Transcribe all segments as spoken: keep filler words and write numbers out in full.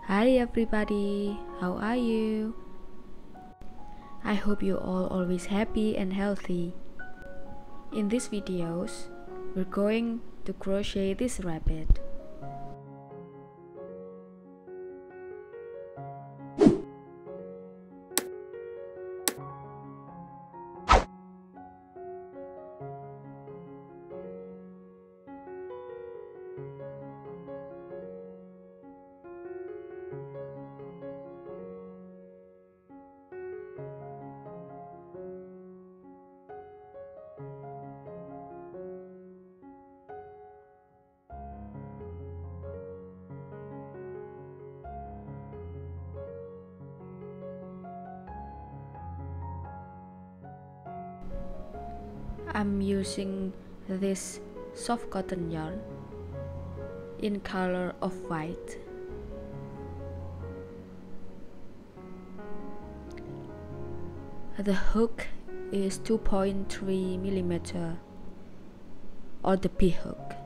Hi everybody, how are you? I hope you all always happy and healthy. In these videos, we're going to crochet this rabbit. I'm using this soft cotton yarn in color of white. The hook is two point three millimeter or the P hook.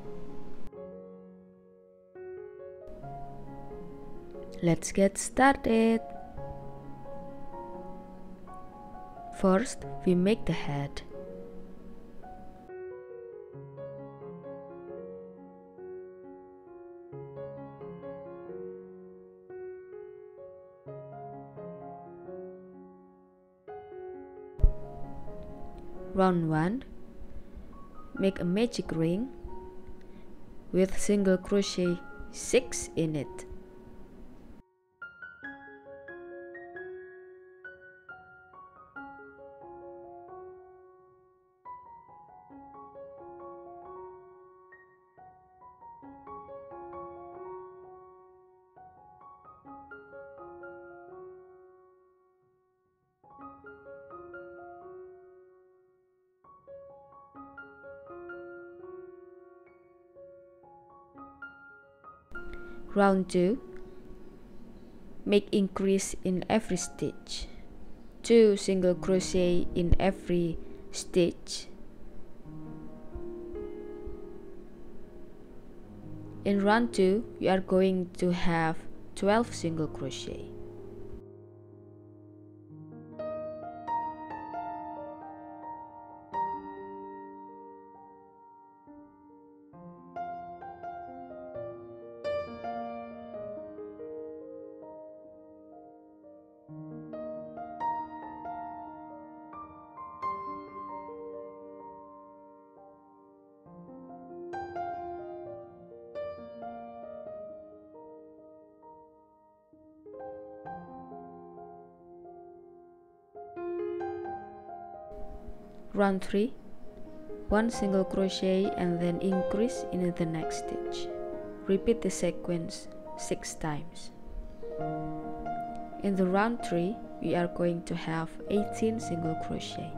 Let's get started. First, we make the head. Round one, make a magic ring with single crochet six in it. Round two, make increase in every stitch, two single crochet in every stitch. In round two, we are going to have twelve single crochet. Round three, one single crochet and then increase in the next stitch. Repeat the sequence six times. In the round three, we are going to have eighteen single crochet.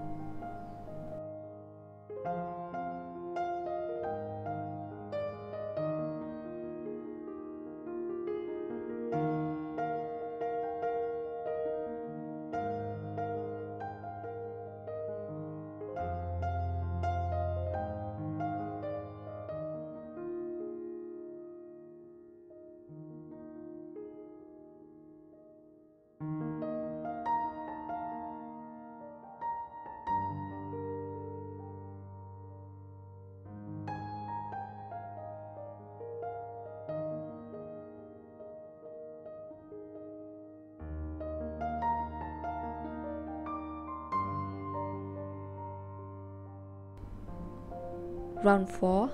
Round four,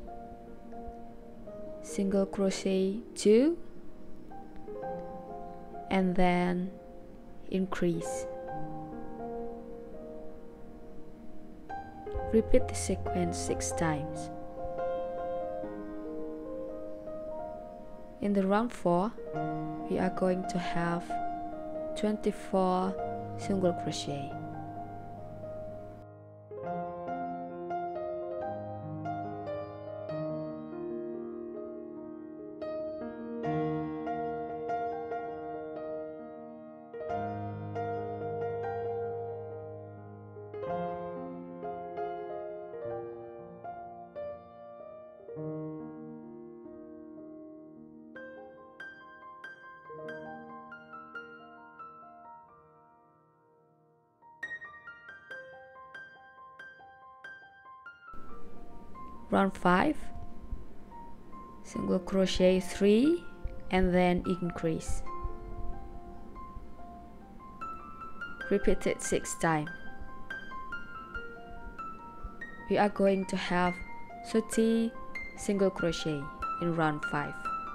single crochet two and then increase. Repeat the sequence six times. In the round four, we are going to have twenty-four single crochet. round five, single crochet three, and then increase. Repeat it six times. We are going to have thirty single crochet in round five.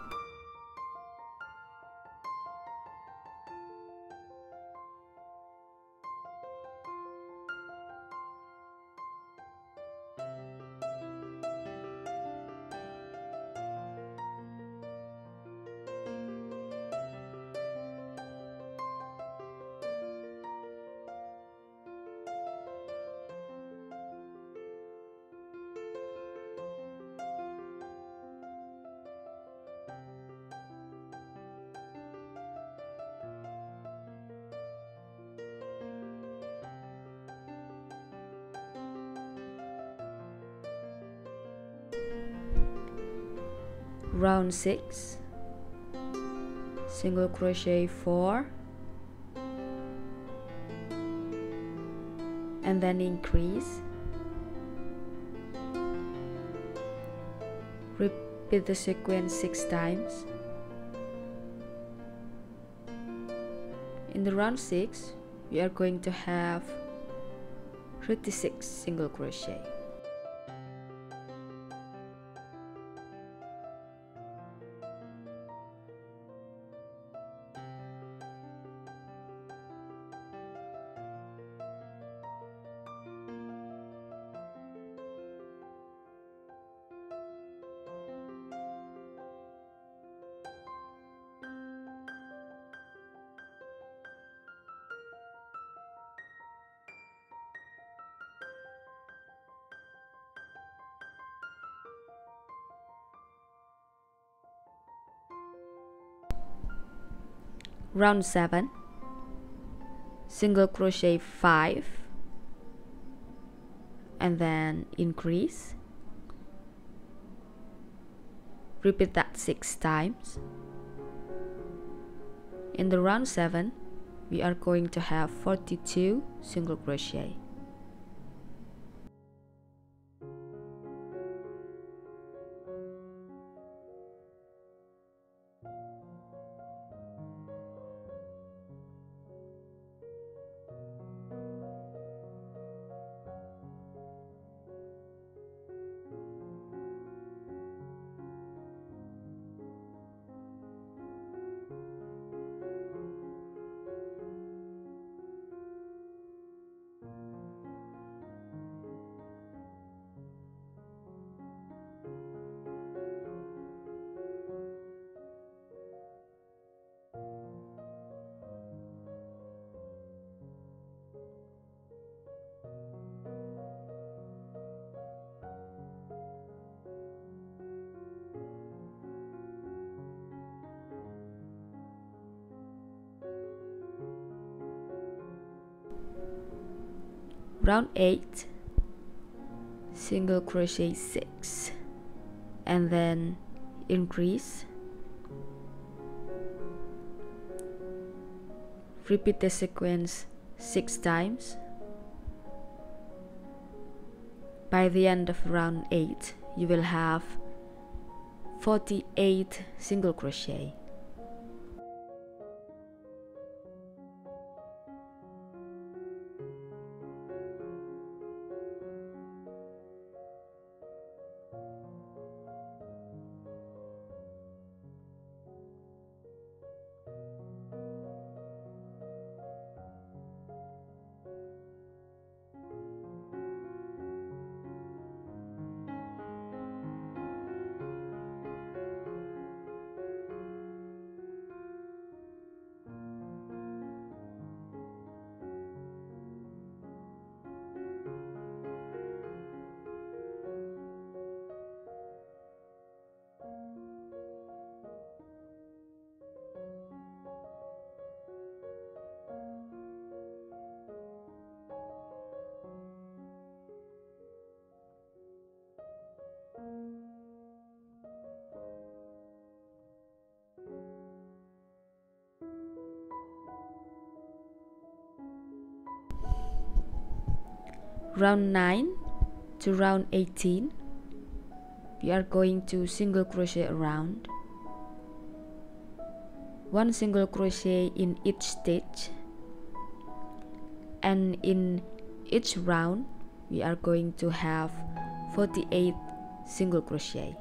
Round six, single crochet four, and then increase. Repeat the sequence six times. In the round six, we are going to have thirty-six single crochet. Round seven, single crochet five, and then increase. Repeat that six times. In the round seven, we are going to have forty-two single crochet. Round eight, single crochet six, and then increase. Repeat the sequence six times. By the end of round eight, you will have forty-eight single crochet. Round nine to round eighteen, we are going to single crochet around. One single crochet in each stitch, and in each round we are going to have forty-eight single crochet.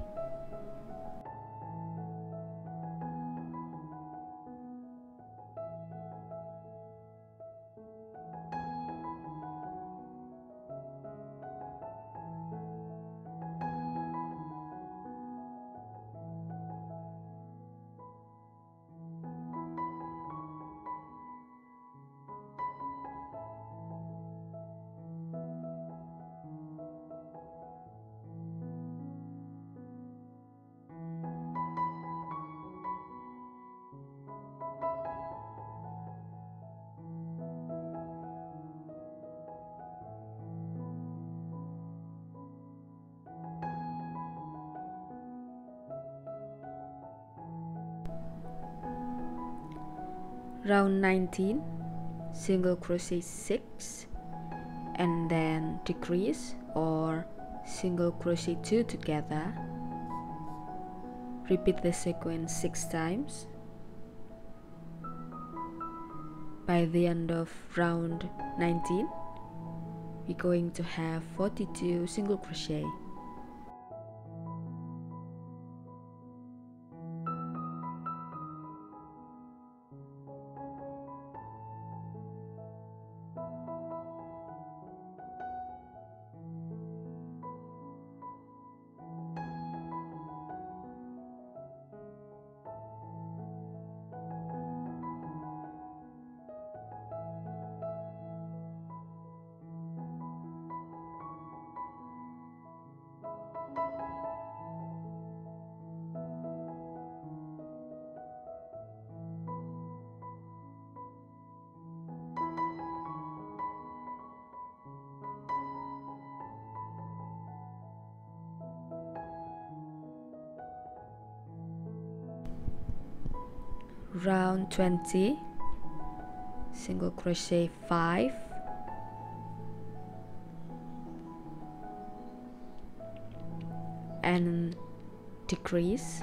Round nineteen, single crochet six, and then decrease or single crochet two together. Repeat the sequence six times. By the end of round nineteen, we're going to have forty-two single crochet. Round twenty, single crochet five, and decrease.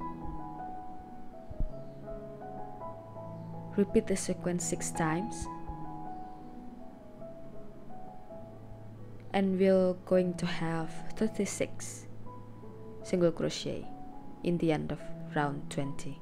Repeat the sequence six times, and we're going to have thirty-six single crochet in the end of round twenty.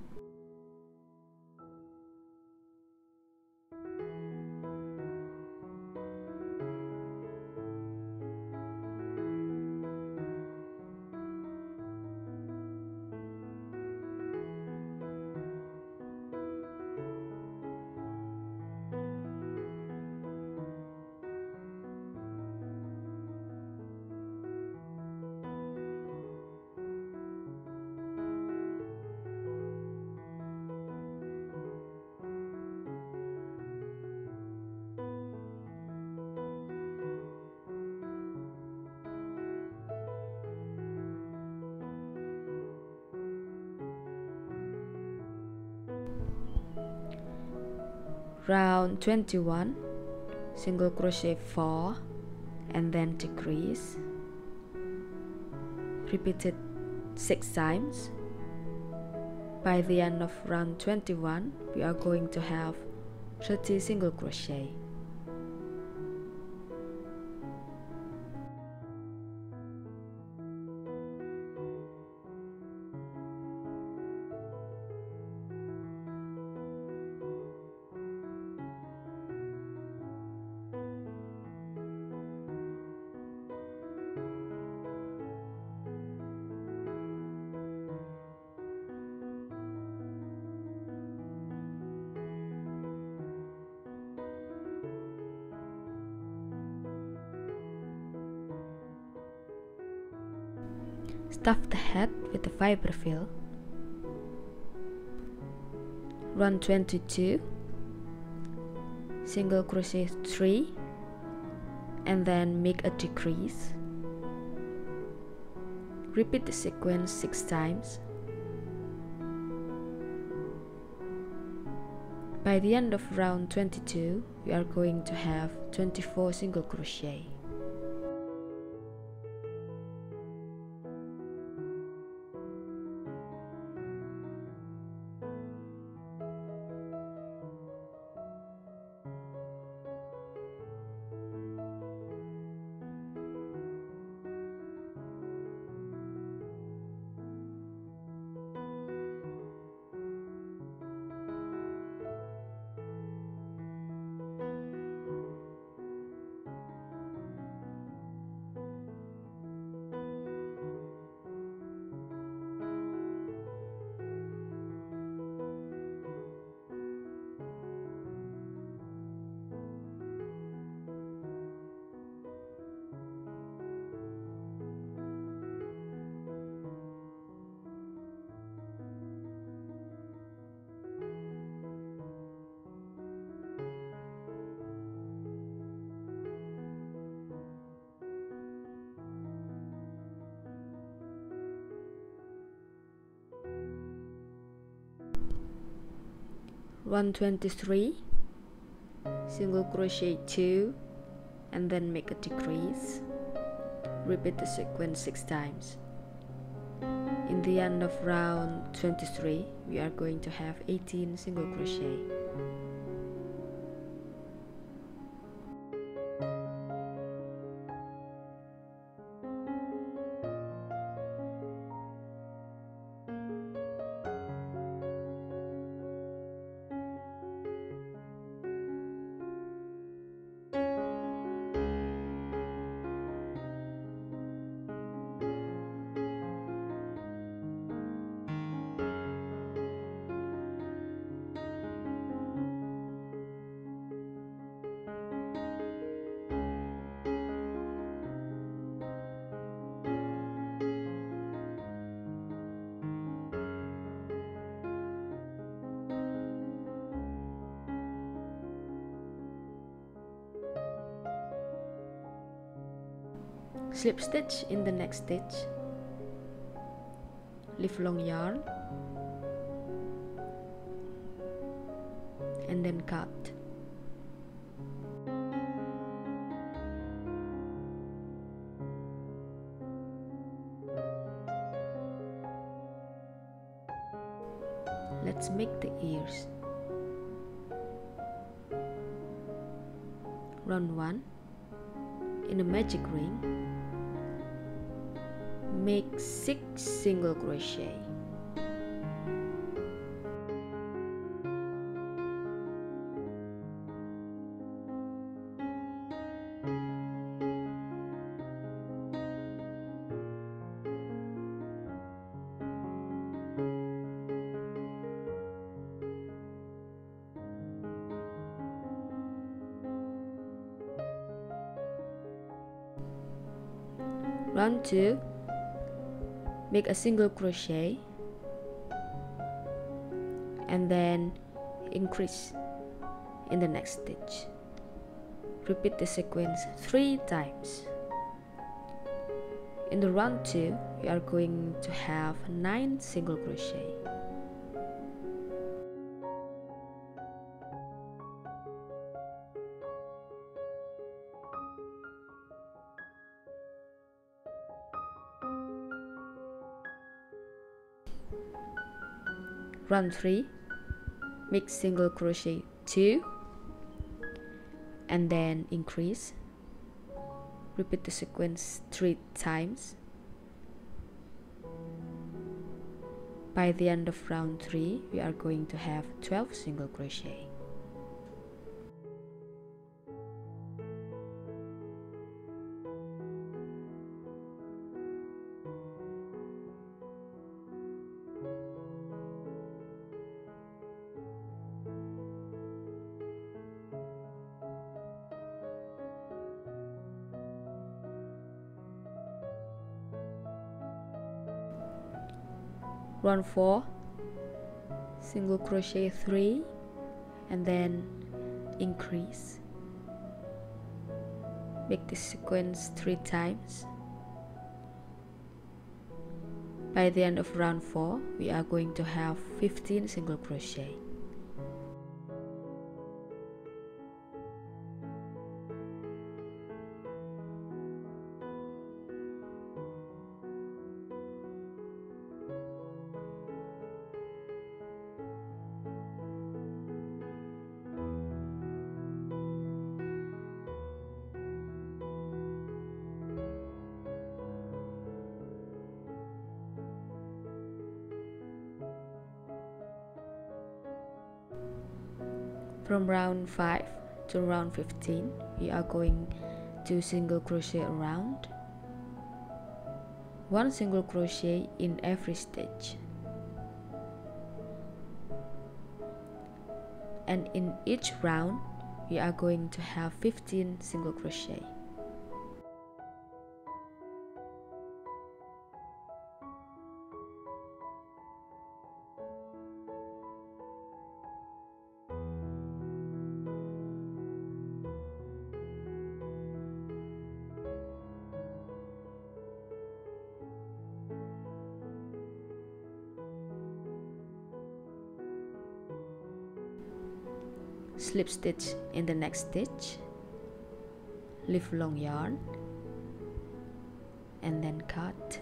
Round twenty-one, single crochet four, and then decrease. Repeat it six times. By the end of round twenty-one, we are going to have thirty single crochet. Stuff the head with the fiber fill. Run twenty-two, single crochet three, and then make a decrease. Repeat the sequence six times. By the end of round twenty-two, we are going to have twenty-four single crochet. run twenty-three, single crochet two, and then make a decrease. Repeat the sequence six times. In the end of round twenty-three, we are going to have eighteen single crochet. Slip stitch in the next stitch, leave long yarn, and then cut. Let's make the ears. Round one, in a magic ring, make six single crochet. Round two, make a single crochet and then increase in the next stitch. Repeat the sequence three times. In the round two, we are going to have nine single crochet. Round three, make single crochet two and then increase. Repeat the sequence three times. By the end of round three, we are going to have twelve single crochet. Round four, single crochet three and then increase. Make this sequence three times. By the end of round four, we are going to have fifteen single crochet. From round five to round fifteen, we are going to single crochet around, one single crochet in every stitch, and in each round we are going to have fifteen single crochet. slip stitch in the next stitch, leave long yarn, and then cut.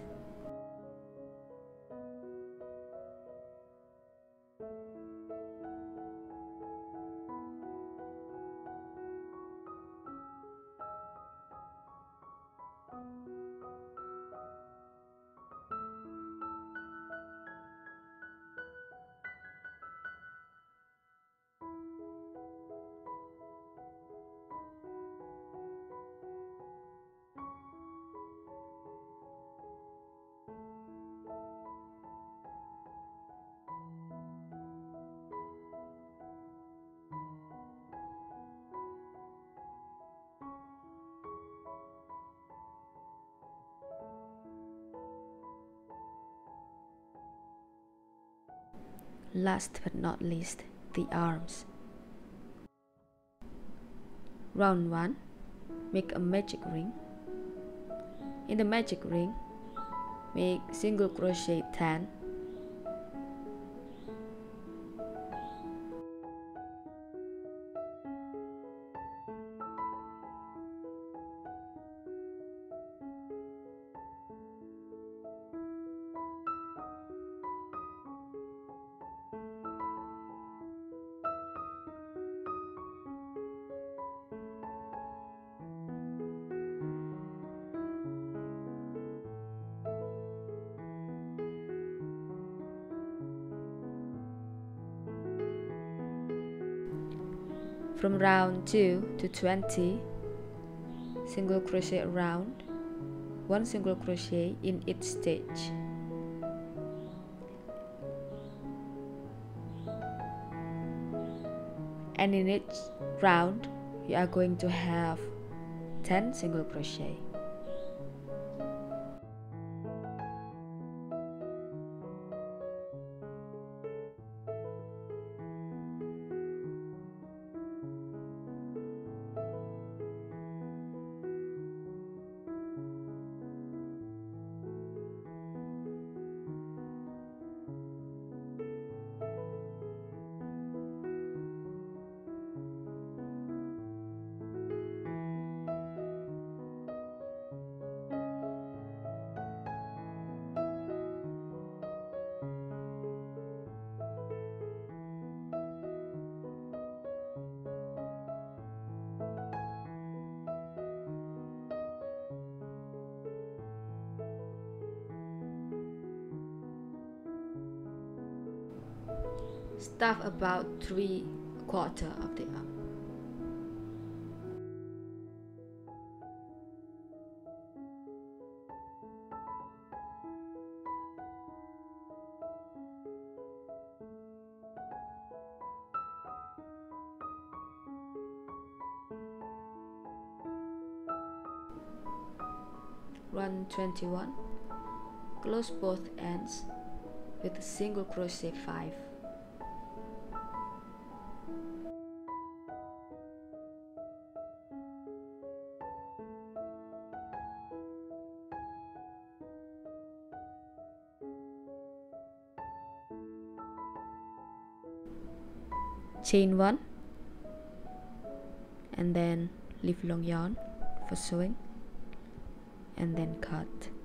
Last but not least, the arms. Round one, make a magic ring. In the magic ring, make single crochet ten. From round two to twenty, single crochet around, one single crochet in each stitch. And in each round, you are going to have ten single crochet. Stuff about three quarter of the arm. Run twenty-one, close both ends with a single crochet five. Chain one, and then leave long yarn for sewing, and then cut.